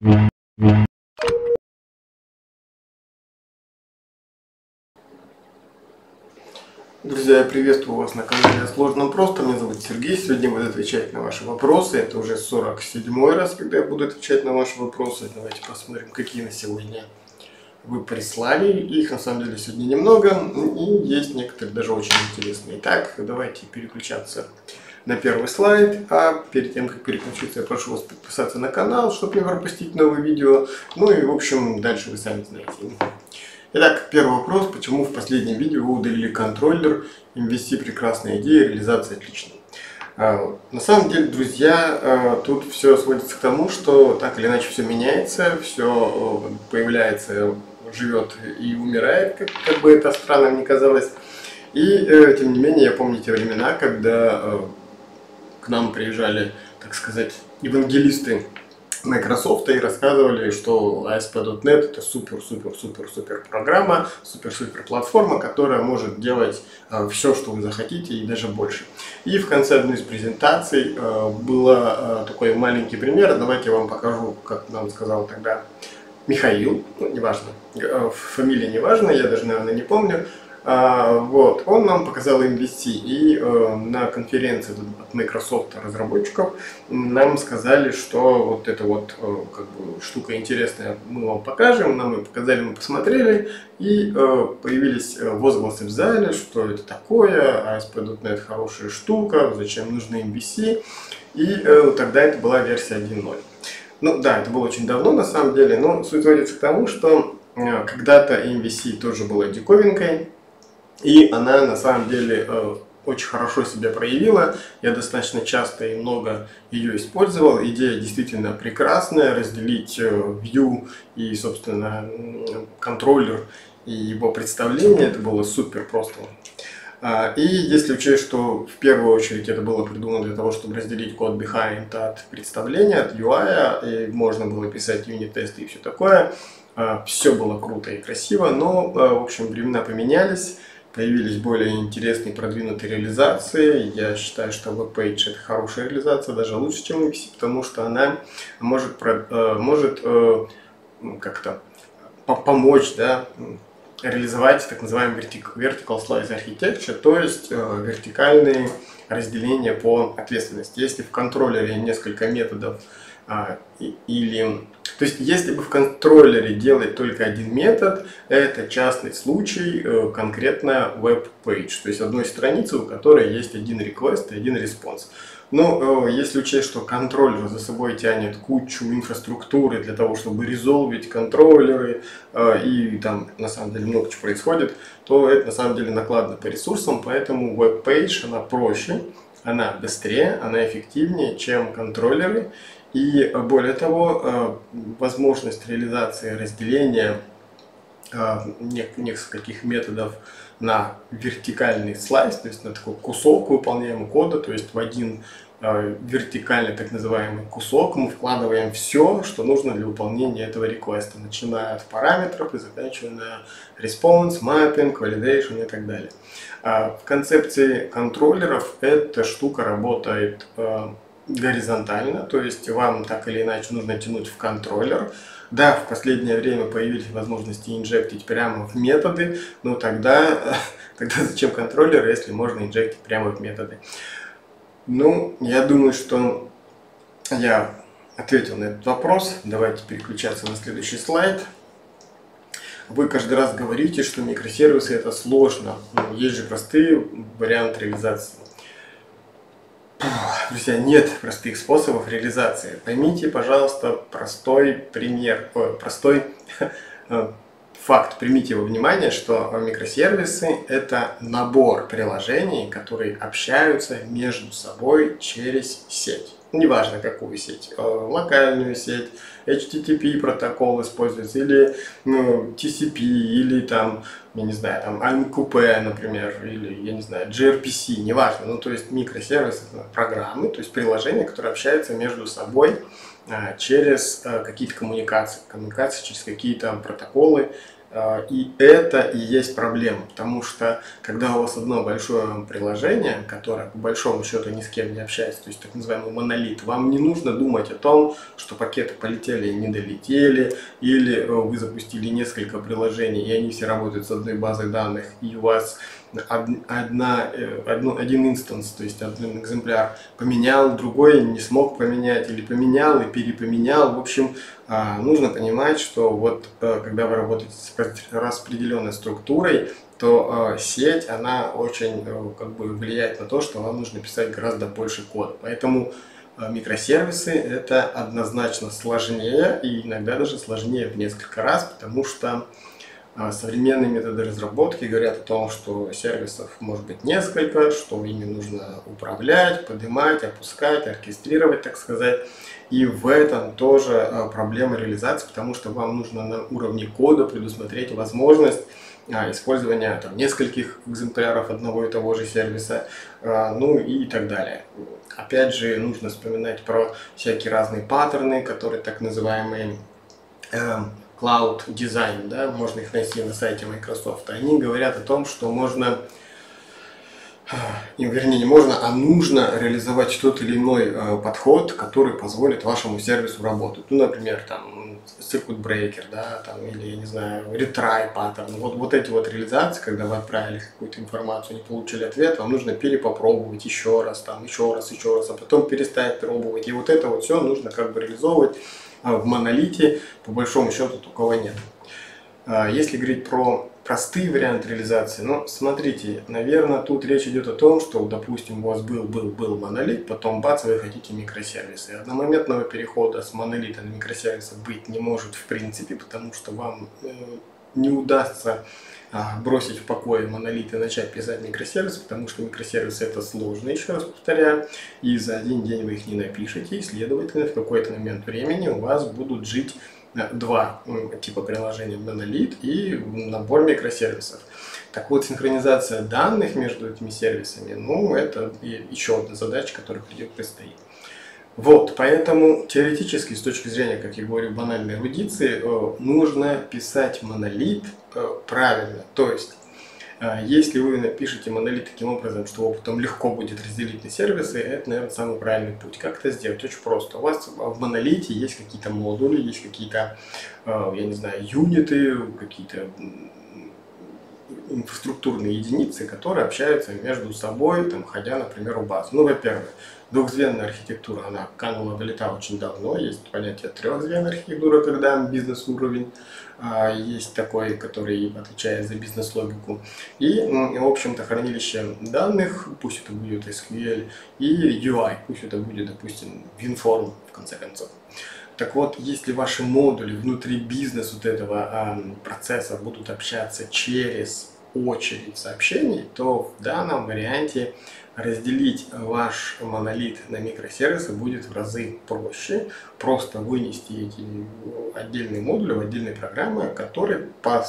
Друзья, я приветствую вас на канале «О сложном просто». Меня зовут Сергей. Сегодня буду отвечать на ваши вопросы. Это уже 47-й раз, когда я буду отвечать на ваши вопросы. Давайте посмотрим, какие на сегодня вы прислали. Их на самом деле сегодня немного, и есть некоторые даже очень интересные. Итак, давайте переключаться на первый слайд. А перед тем, как переключиться, я прошу вас подписаться на канал, чтобы не пропустить новые видео. Ну и, в общем, дальше вы сами знаете. Итак, первый вопрос. Почему в последнем видео вы удалили контроллер? MVC прекрасная идея, реализация отличная. На самом деле, друзья, тут все сводится к тому, что так или иначе все меняется, все появляется, живет и умирает, как бы это странно ни казалось. И, тем не менее, я помню те времена, когда к нам приезжали, так сказать, евангелисты Microsoft и рассказывали, что ASP.NET это супер программа, супер платформа, которая может делать все, что вы захотите, и даже больше. И в конце одной из презентаций был такой маленький пример. Давайте я вам покажу, как нам сказал тогда Михаил, ну, неважно, фамилия не важна, я даже, наверное, не помню. Вот, он нам показал MVC, и на конференции от Microsoft разработчиков нам сказали, что вот эта вот как бы штука интересная, мы вам покажем, нам ее показали, мы посмотрели, и появились возгласы в зале, что это такое, ASP.NET хорошая штука, зачем нужны MVC, и тогда это была версия 1.0. Ну да, это было очень давно на самом деле, но суть сводится к тому, что когда-то MVC тоже была диковинкой. И она на самом деле очень хорошо себя проявила. Я достаточно часто и много ее использовал. Идея действительно прекрасная. Разделить view и, собственно, контроллер и его представление. Это было супер просто. И если учесть, что в первую очередь это было придумано для того, чтобы разделить код behind от представления, от UI, и можно было писать юнит-тесты и все такое. Все было круто и красиво, но, в общем, времена поменялись. Появились более интересные продвинутые реализации. Я считаю, что WebPage это хорошая реализация, даже лучше, чем MVC, потому что она может как-то помочь, да, реализовать так называемый Vertical Slice Architecture, то есть вертикальные разделения по ответственности. Если в контроллере несколько методов, то есть, если бы в контроллере делать только один метод, это частный случай, конкретно web-page, то есть одной страницы, у которой есть один request и один response. Но если учесть, что контроллер за собой тянет кучу инфраструктуры для того, чтобы резолвить контроллеры, и там на самом деле много чего происходит, то это на самом деле накладно по ресурсам, поэтому web-page она проще, она быстрее, она эффективнее, чем контроллеры. И более того, возможность реализации разделения нескольких методов на вертикальный слайс, то есть на такой кусок выполняемого кода, то есть в один вертикальный так называемый кусок мы вкладываем все, что нужно для выполнения этого реквеста, начиная от параметров и заканчивая на response, mapping, validation и так далее. В концепции контроллеров эта штука работает горизонтально, то есть вам так или иначе нужно тянуть в контроллер. Да, в последнее время появились возможности инжектить прямо в методы, но тогда зачем контроллер, если можно инжектить прямо в методы? Ну, я думаю, что я ответил на этот вопрос. Давайте переключаться на следующий слайд. Вы каждый раз говорите, что микросервисы это сложно, но есть же простые варианты реализации. Друзья, нет простых способов реализации. Поймите, пожалуйста, простой пример, простой факт. Примите во внимание, что микросервисы это набор приложений, которые общаются между собой через сеть. Неважно какую сеть, локальную сеть, HTTP протокол используется, или TCP, или там, я не знаю, там AMQP, например, или, я не знаю, gRPC, неважно. Ну, то есть микросервисы это программы, то есть приложения, которые общаются между собой через какие-то коммуникации через какие-то протоколы И это и есть проблема, потому что когда у вас одно большое приложение, которое по большому счету ни с кем не общается, то есть так называемый монолит, вам не нужно думать о том, что пакеты полетели и не долетели, или вы запустили несколько приложений, и они все работают с одной базой данных, и у вас один инстанс, то есть один экземпляр поменял, другой не смог поменять, или поменял и перепоменял. В общем, нужно понимать, что вот когда вы работаете с распределенной структурой, то сеть, она очень как бы влияет на то, что вам нужно писать гораздо больше кода. Поэтому микросервисы это однозначно сложнее, и иногда даже сложнее в несколько раз, потому что современные методы разработки говорят о том, что сервисов может быть несколько, что ими нужно управлять, поднимать, опускать, оркестрировать, так сказать. И в этом тоже проблема реализации, потому что вам нужно на уровне кода предусмотреть возможность использования нескольких экземпляров одного и того же сервиса, ну и так далее. Опять же, нужно вспоминать про всякие разные паттерны, которые так называемые Cloud Design, да, можно их найти на сайте Microsoft. Они говорят о том, что можно, вернее не можно, а нужно реализовать тот или иной подход, который позволит вашему сервису работать. Ну, например, там Circuit Breaker, да, там, или, я не знаю, Retry Pattern. Вот эти вот реализации, когда вы отправили какую-то информацию, не получили ответ, вам нужно перепопробовать еще раз, еще раз, а потом перестать пробовать. И вот это вот все нужно как бы реализовывать в монолите, по большому счету, такого нет. Если говорить про простые варианты реализации, ну, смотрите, наверное, тут речь идет о том, что, допустим, у вас был монолит, потом бац, вы хотите микросервисы. Одномоментного перехода с монолита на микросервисы быть не может в принципе, потому что вам не удастся бросить в покое монолит и начать писать микросервисы, потому что микросервисы это сложно, еще раз повторяю, и за один день вы их не напишете, и, следовательно, в какой-то момент времени у вас будут жить два типа приложения: монолит и набор микросервисов. Так вот, синхронизация данных между этими сервисами, ну, это еще одна задача, которая предстоит. Вот, поэтому теоретически, с точки зрения, как я говорю, банальной эрудиции, нужно писать монолит правильно. То есть, если вы напишете монолит таким образом, что его потом легко будет разделить на сервисы, это, наверное, самый правильный путь. Как это сделать? Очень просто. У вас в монолите есть какие-то модули, есть какие-то, я не знаю, юниты, какие-то инфраструктурные единицы, которые общаются между собой, там, ходя, например, у базы. Ну, во-первых, двухзвенная архитектура, она канула в лета очень давно. Есть понятие трехзвенной архитектуры, когда бизнес-уровень есть такой, который отвечает за бизнес-логику. И, в общем-то, хранилище данных, пусть это будет SQL, и UI, пусть это будет, допустим, WinForm, в конце концов. Так вот, если ваши модули внутри бизнеса вот этого процесса будут общаться через очередь сообщений, то в данном варианте разделить ваш монолит на микросервисы будет в разы проще. Просто вынести эти отдельные модули в отдельные программы, которые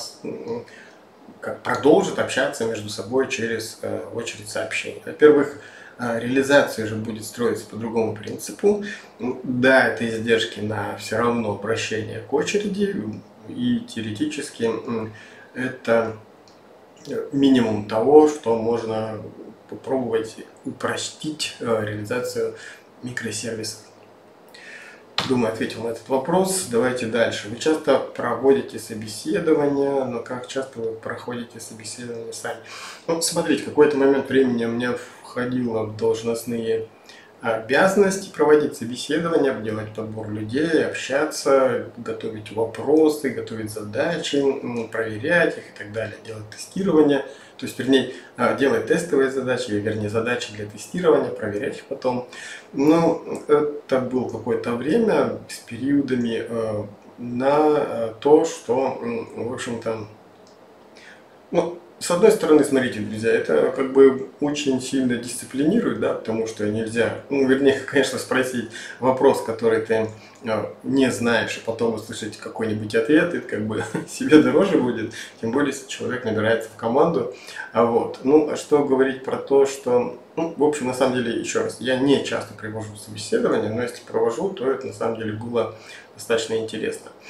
продолжат общаться между собой через очередь сообщений. Во-первых, реализация же будет строиться по другому принципу. Да, это издержки на все равно обращение к очереди, и теоретически это минимум того, что можно попробовать упростить реализацию микросервисов. Думаю, ответил на этот вопрос. Давайте дальше. Вы часто проводите собеседования, но как часто вы проходите собеседования сами? Ну, смотрите, в какой-то момент времени у меня входило в должностные обязанности проводить собеседования, делать подбор людей, общаться, готовить вопросы, готовить задачи, проверять их и так далее, делать тестирование. То есть, вернее, делать тестовые задачи, вернее, задачи для тестирования, проверять их потом. Но это было какое-то время с периодами на то, что, в общем-то, ну, с одной стороны, смотрите, друзья, это как бы очень сильно дисциплинирует, да, потому что нельзя, ну, вернее, конечно, спросить вопрос, который ты не знаешь, и потом услышать какой-нибудь ответ, это как бы себе дороже будет, тем более, если человек набирается в команду. Вот. Ну, а что говорить про то, что, ну, в общем, на самом деле, еще раз, я не часто провожу собеседования, но если провожу, то это на самом деле было достаточно интересно.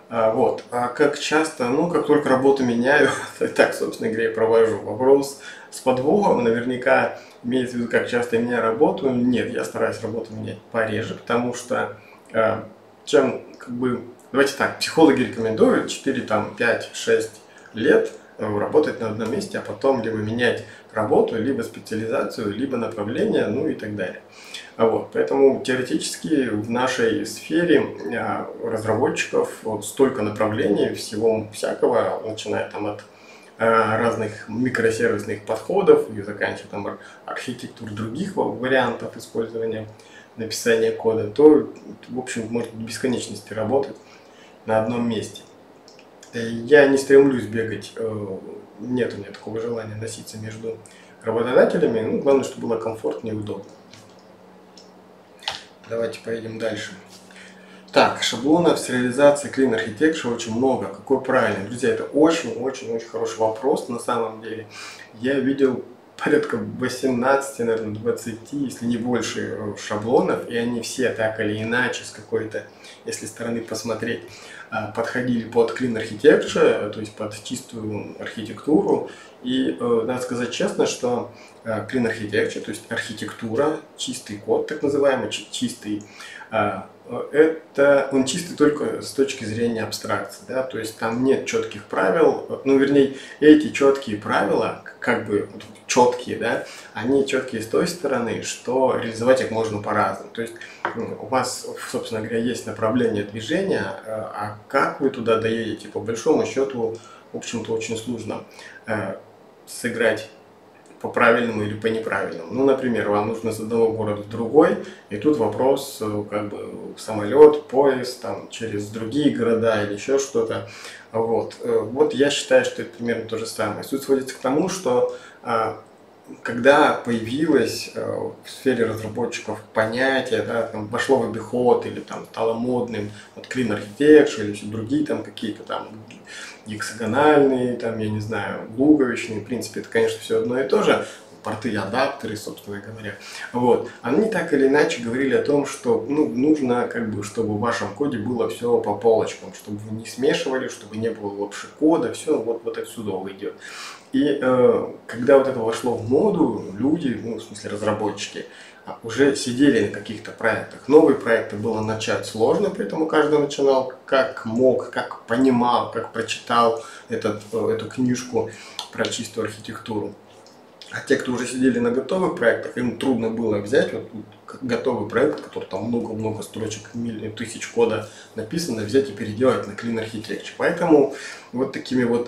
Вот. А как часто? Ну, как только работу меняю, так, собственно говоря, и провожу. Вопрос с подвохом наверняка имеется в виду, как часто я меняю работу. Нет, я стараюсь работу менять пореже, потому что чем, как бы, давайте так, психологи рекомендуют 4, там, 5, 6 лет работать на одном месте, а потом либо менять работу, либо специализацию, либо направление, ну и так далее. Вот, поэтому теоретически в нашей сфере разработчиков вот столько направлений, всего всякого, начиная там от разных микросервисных подходов и заканчивая там архитектур других вариантов использования написания кода, то, в общем, может до бесконечности работать на одном месте. Я не стремлюсь бегать, нет у меня такого желания носиться между работодателями, ну, главное, чтобы было комфортно и удобно. Давайте поедем дальше. Так, шаблонов с реализацией Clean Architecture очень много. Какой правильный? Друзья, это очень-очень-очень хороший вопрос на самом деле. Я видел порядка 18, наверное, 20, если не больше шаблонов, и они все так или иначе с какой-то, если стороны посмотреть, подходили под Clean Architecture, то есть под чистую архитектуру. И надо сказать честно, что Clean Architecture, то есть архитектура, чистый код, так называемый, чистый, это он чистый только с точки зрения абстракции, да, то есть там нет четких правил, ну, вернее, эти четкие правила, как бы четкие, да, они четкие с той стороны, что реализовать их можно по-разному. То есть у вас, собственно говоря, есть направление движения, а как вы туда доедете, по большому счету, в общем-то, очень сложно сыграть по правильному или по неправильному. Ну, например, вам нужно с одного города в другой, и тут вопрос, как бы, самолет, поезд, там, через другие города или еще что-то. Вот. Вот я считаю, что это примерно то же самое. Суть сводится к тому, что когда появилось в сфере разработчиков понятие, да, там, вошло в обиход или там стало модным вот, Clean Architecture или все другие там какие-то там гексагональные, там, я не знаю, луковичные, в принципе, это, конечно, все одно и то же, порты и адаптеры, собственно говоря. Вот. Они так или иначе говорили о том, что ну, нужно, как бы, чтобы в вашем коде было все по полочкам, чтобы вы не смешивали, чтобы не было лапши кода, все вот отсюда идет. И когда вот это вошло в моду, люди, ну, в смысле разработчики, уже сидели на каких-то проектах. Новые проекты было начать сложно, поэтому каждый начинал как мог, как понимал, как прочитал эту книжку про чистую архитектуру. А те, кто уже сидели на готовых проектах, им трудно было взять вот готовый проект, который там много-много строчек, тысяч кода написано, взять и переделать на Clean Architecture. Поэтому вот такими вот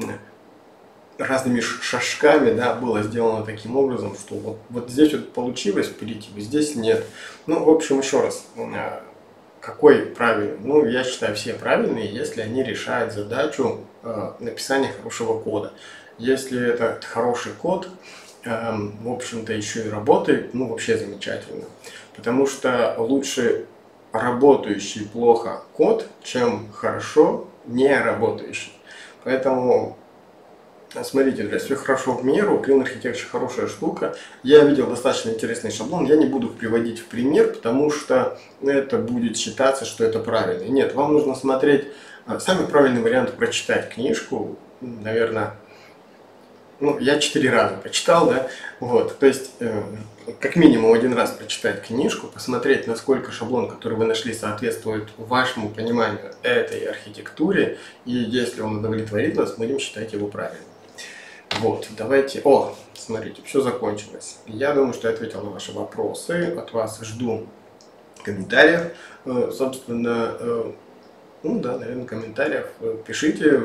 разными шажками, да, было сделано таким образом, что вот здесь вот получилось перейти, здесь нет. Ну, в общем, еще раз, какой правильный? Ну, я считаю, все правильные, если они решают задачу написания хорошего кода. Если это хороший код, в общем-то, еще и работает, ну, вообще замечательно. Потому что лучше работающий плохо код, чем хорошо не работающий. Поэтому смотрите, друзья, все хорошо в меру, Clean Architecture хорошая штука. Я видел достаточно интересный шаблон, я не буду приводить в пример, потому что это будет считаться, что это правильно. Нет, вам нужно смотреть самый правильный вариант прочитать книжку, наверное, ну, я 4 раза прочитал, да, вот, то есть, как минимум 1 раз прочитать книжку, посмотреть, насколько шаблон, который вы нашли, соответствует вашему пониманию этой архитектуре, и если он удовлетворит вас, будем считать его правильным. Вот, давайте, смотрите, все закончилось. Я думаю, что я ответил на ваши вопросы, от вас жду комментариев, собственно, ну да, наверное, комментариев, пишите,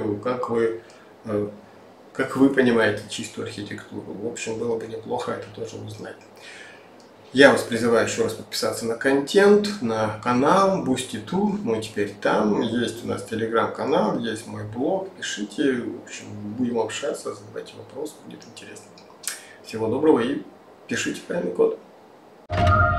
как вы понимаете чистую архитектуру. В общем, было бы неплохо это тоже узнать. Я вас призываю еще раз подписаться на контент, на канал Boosty2. Мы теперь там. Есть у нас телеграм-канал, есть мой блог. Пишите, в общем, будем общаться, задавайте вопросы, будет интересно. Всего доброго и пишите правильный код.